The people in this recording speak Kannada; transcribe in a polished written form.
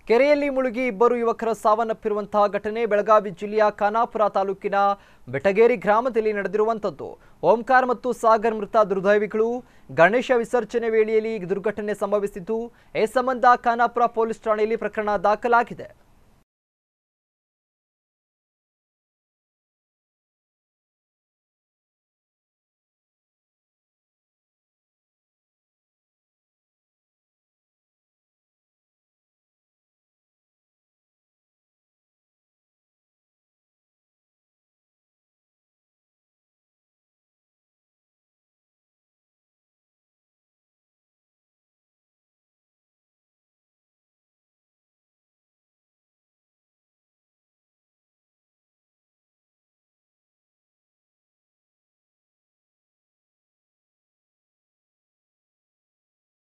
ಕೆರೆಯಲ್ಲಿ ಮುಳುಗಿ ಇಬ್ಬರು ಯುವಕರ ಸಾವನ್ನಪ್ಪಿರುವಂತಹ ಘಟನೆ ಬೆಳಗಾವಿ ಜಿಲ್ಲೆಯ ಖಾನಾಪುರ ತಾಲೂಕಿನ ಬೆಟಗೇರಿ ಗ್ರಾಮದಲ್ಲಿ ನಡೆದಿರುವಂತದ್ದು. ಓಂಕಾರ್ ಮತ್ತು ಸಾಗರ್ ಮೃತ ದುರ್ದೈವಿಗಳು. ಗಣೇಶ ವಿಸರ್ಜನೆ ವೇಳೆಯಲ್ಲಿ ದುರ್ಘಟನೆ ಸಂಭವಿಸಿದ್ದು. ಈ ಸಂಬಂಧ ಖಾನಾಪುರ ಪೊಲೀಸ್ ಠಾಣೆಯಲ್ಲಿ ಪ್ರಕರಣ ದಾಖಲಾಗಿದೆ.